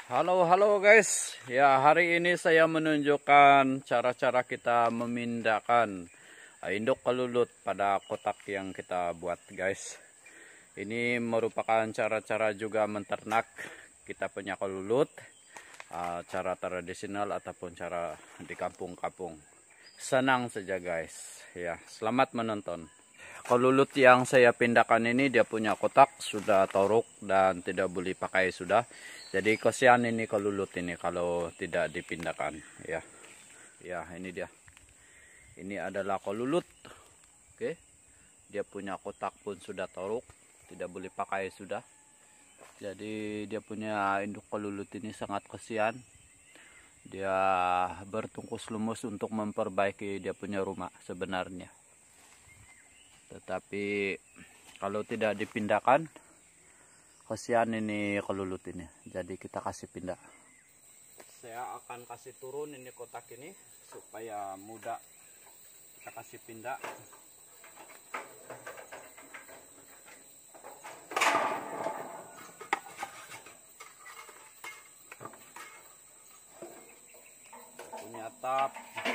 Halo guys. Ya, hari ini saya menunjukkan cara-cara kita memindahkan induk kelulut pada kotak yang kita buat, guys. Ini merupakan cara-cara juga menternak kita punya kelulut, cara tradisional ataupun cara di kampung-kampung. Senang saja, guys. Ya, selamat menonton. Kelulut yang saya pindahkan ini dia punya kotak sudah toruk dan tidak boleh pakai sudah. Jadi kasihan ini kelulut ini kalau tidak dipindahkan, ya. Ya, ini dia. Ini adalah kelulut. Oke. Dia punya kotak pun sudah toruk, tidak boleh pakai sudah. Jadi dia punya induk kelulut ini sangat kasihan. Dia bertungkus lumus untuk memperbaiki dia punya rumah sebenarnya. Tetapi kalau tidak dipindahkan, kasihan ini kelulut ini. Jadi kita kasih pindah. Saya akan kasih turun ini kotak ini supaya mudah kita kasih pindah. Punya atap.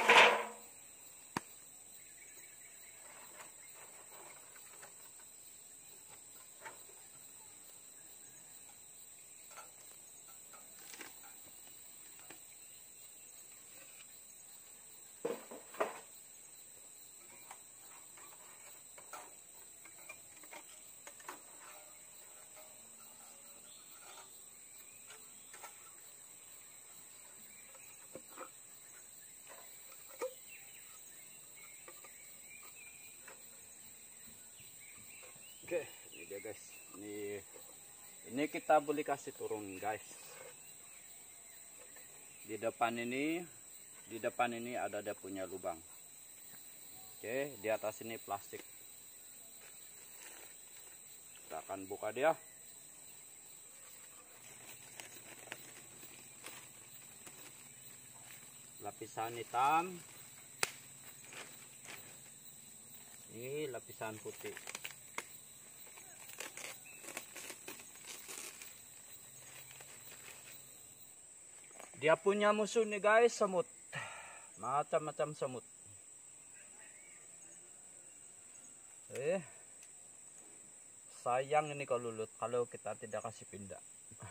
Oke, ini dia guys. Ini kita boleh kasih turun, guys. Di depan ini ada dia punya lubang. Oke, di atas ini plastik. Kita akan buka dia. Lapisan hitam. Ini lapisan putih. Dia punya musuh nih guys, semut. Macam-macam semut. Sayang ini kelulut kalau kita tidak kasih pindah.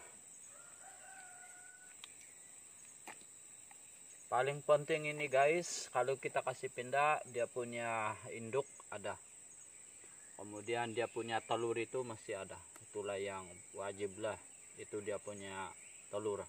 Paling penting ini guys, kalau kita kasih pindah, dia punya induk ada. Kemudian dia punya telur itu masih ada. Itulah yang wajib lah. Itu dia punya telur.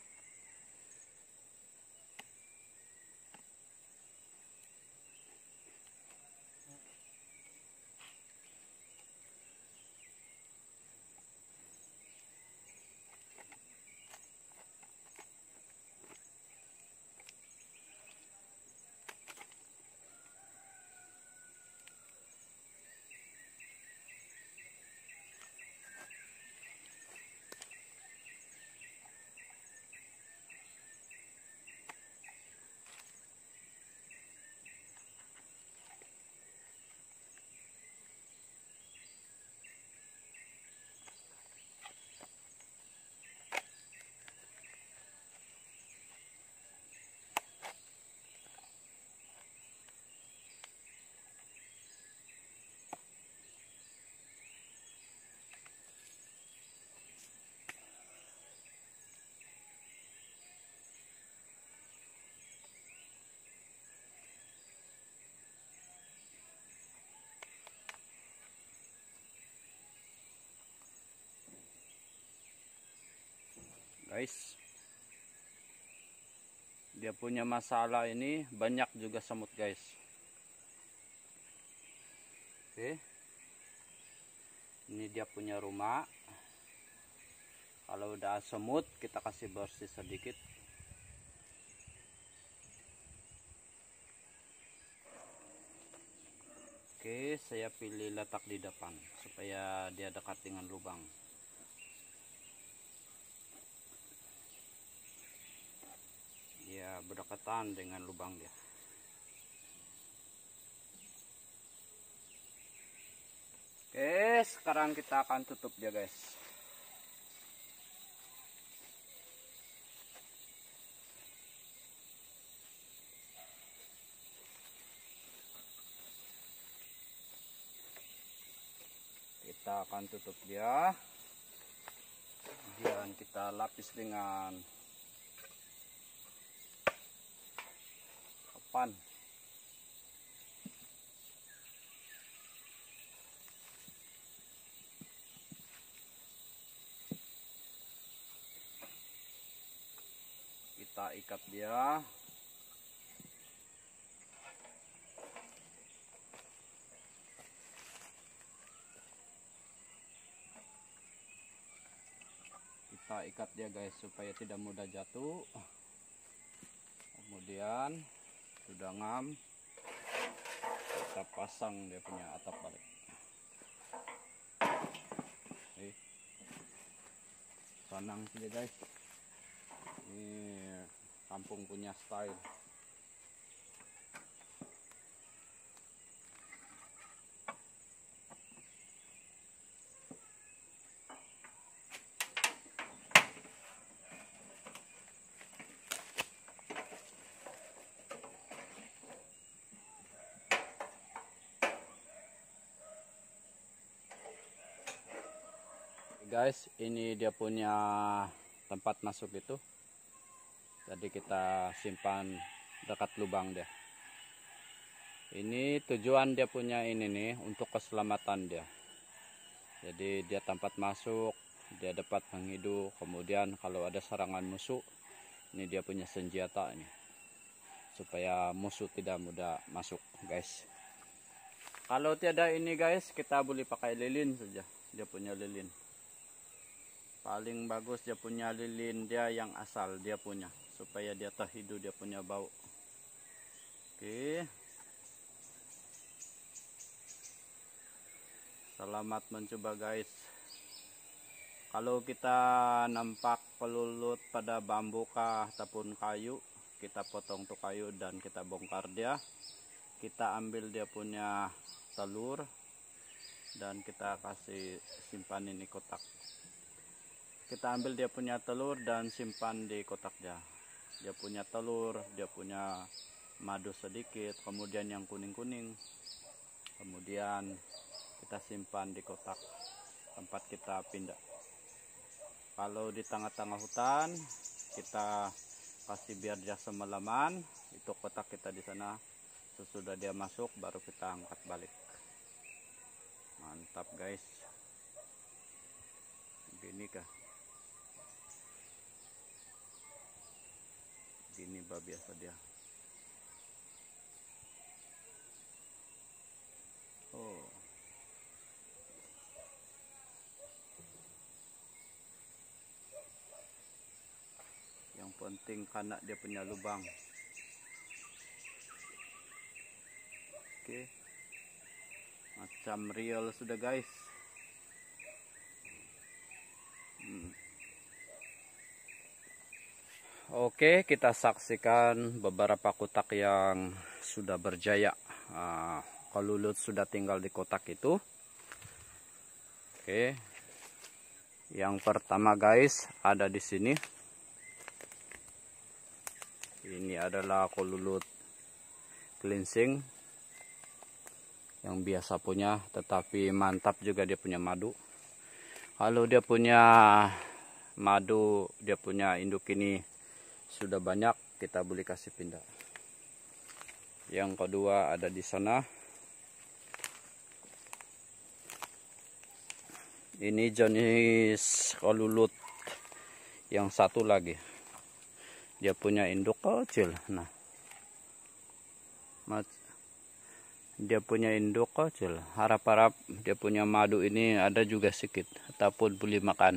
Guys, dia punya masalah ini banyak juga semut guys. Oke, ini dia punya rumah. Kalau udah semut kita kasih bersih sedikit. Oke, saya pilih letak di depan supaya dia dekat dengan lubang. Ya, berdekatan dengan lubang dia. Oke, sekarang kita akan tutup dia guys. kita akan tutup dia. Kemudian kita lapis dengan papan. Kita ikat dia. Kita ikat dia guys supaya tidak mudah jatuh. Kemudian sudah ngam, kita pasang dia punya atap balik. Sanang sih guys. Ini kampung punya style. Guys, ini dia punya tempat masuk itu. Jadi kita simpan dekat lubang dia. Ini tujuan dia punya ini nih untuk keselamatan dia. Jadi dia tempat masuk, dia dapat menghidup. Kemudian kalau ada serangan musuh, ini dia punya senjata ini. Supaya musuh tidak mudah masuk, guys. Kalau tiada ini guys, kita boleh pakai lilin saja. Dia punya lilin. Paling bagus dia punya lilin dia yang asal dia punya, supaya dia terhidup, dia punya bau. Oke. Selamat mencoba guys. Kalau kita nampak pelulut pada bambu kah ataupun kayu, kita potong tuh kayu dan kita bongkar dia. Kita ambil dia punya telur dan kita kasih simpan ini kotak. Kita ambil dia punya telur dan simpan di kotak dia. Dia punya telur, dia punya madu sedikit, kemudian yang kuning-kuning. Kemudian kita simpan di kotak tempat kita pindah. Kalau di tengah-tengah hutan, kita kasih biar dia semalaman. Itu kotak kita di sana. Sesudah dia masuk, baru kita angkat balik. Mantap guys. Gini kah? Gini bah biasa dia. Oh. Yang penting karena dia punya lubang. Oke. Macam real sudah guys. Oke, kita saksikan beberapa kotak yang sudah berjaya. Kelulut sudah tinggal di kotak itu. Oke. Yang pertama guys ada di sini. Ini adalah kelulut cleansing yang biasa punya, tetapi mantap juga dia punya madu. Kalau dia punya madu, dia punya induk ini sudah banyak, kita boleh kasih pindah. Yang kedua ada di sana. Ini jenis kelulut yang satu lagi. Dia punya induk kecil. Nah, dia punya induk kecil. Harap-harap dia punya madu ini ada juga sedikit, ataupun boleh makan.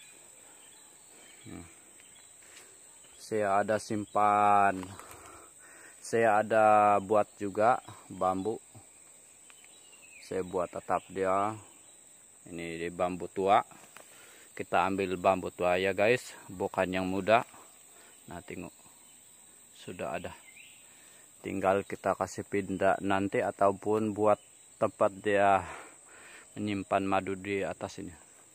Saya ada simpan, saya ada buat juga bambu. Saya buat atap dia. Ini di bambu tua. Kita ambil bambu tua ya guys, bukan yang muda. Nah tengok, sudah ada. Tinggal kita kasih pindah nanti ataupun buat tempat dia menyimpan madu di atas ini.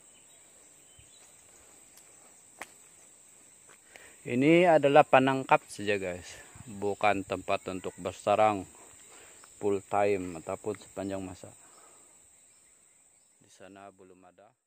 Ini adalah penangkap saja guys, bukan tempat untuk bersarang full time ataupun sepanjang masa. Di sana belum ada.